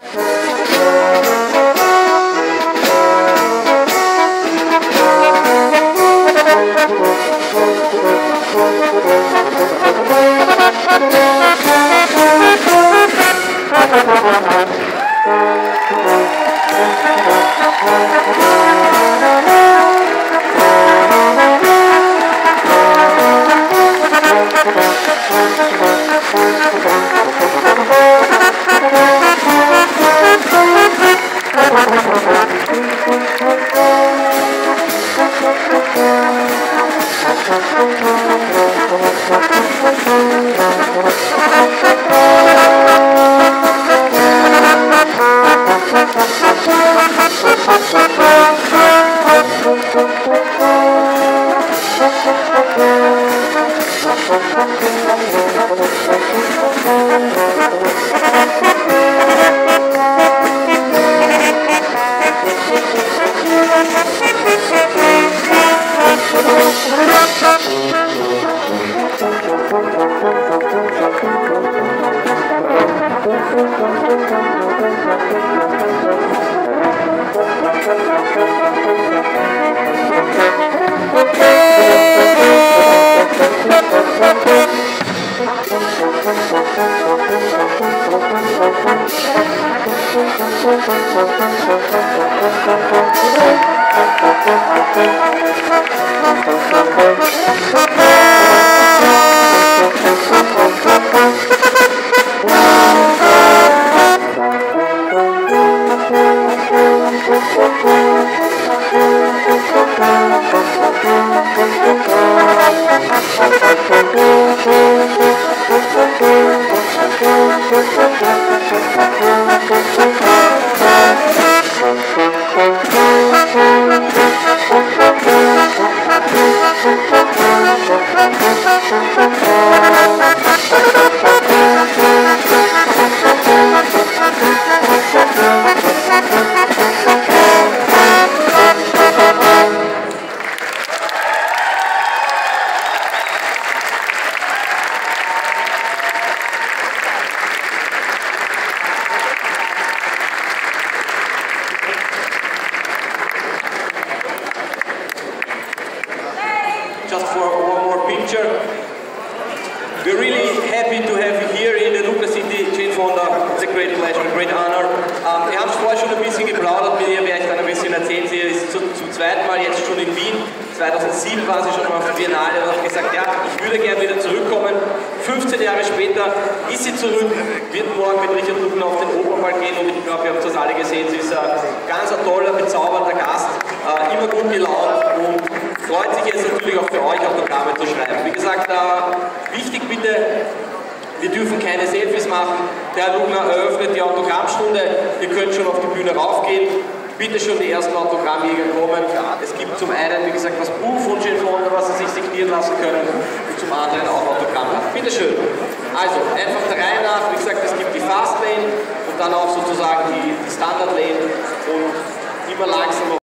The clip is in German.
Just for one more picture. We're really happy to have you here in the Lucca City, Jane Fonda. It's a great pleasure, a great honor. Wir haben vorher schon ein bisschen geplaudert mit ihr, werde ich dann ein bisschen erzählen. Sie ist zum zweiten Mal jetzt schon in Wien. 2007 war sie schon mal auf der Biennale und hat gesagt, ja, ich würde gerne wieder zurückkommen. 15 Jahre später ist sie zurück, wird morgen mit Richard Lugner auf den Opernball gehen und ich glaube, ihr habt das alle gesehen, sie ist ein ganz toller, bezaubernder Gast, immer gut gelaunt und freut sich jetzt natürlich auch für euch Autogramme zu schreiben. Wie gesagt, wichtig bitte, wir dürfen keine Selfies machen. Der Herr Lugner eröffnet die Autogrammstunde, ihr könnt schon auf die Bühne raufgehen. Bitte schon die ersten Autogrammjäger kommen. Es gibt zum einen, wie gesagt, das Buch von Jane Fonda, was Sie sich signieren lassen können und zum anderen auch Autogramme. Bitte schön. Also, einfach der Reihe nach, wie gesagt, es gibt die Fast Lane und dann auch sozusagen die Standard Lane und immer langsam